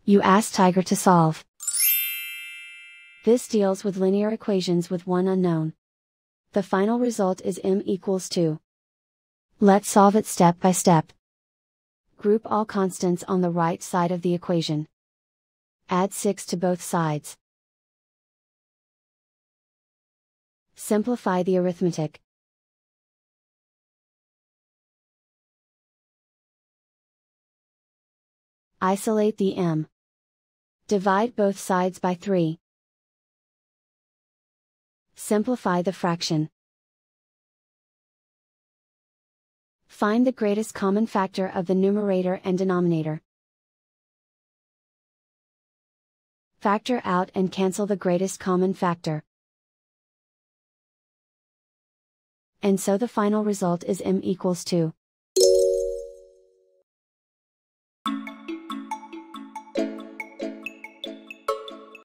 You ask Tiger to solve. This deals with linear equations with one unknown. The final result is m equals 2. Let's solve it step by step. Group all constants on the right side of the equation. Add 6 to both sides. Simplify the arithmetic. Isolate the m. Divide both sides by 3. Simplify the fraction. Find the greatest common factor of the numerator and denominator. Factor out and cancel the greatest common factor. And so the final result is m equals 2.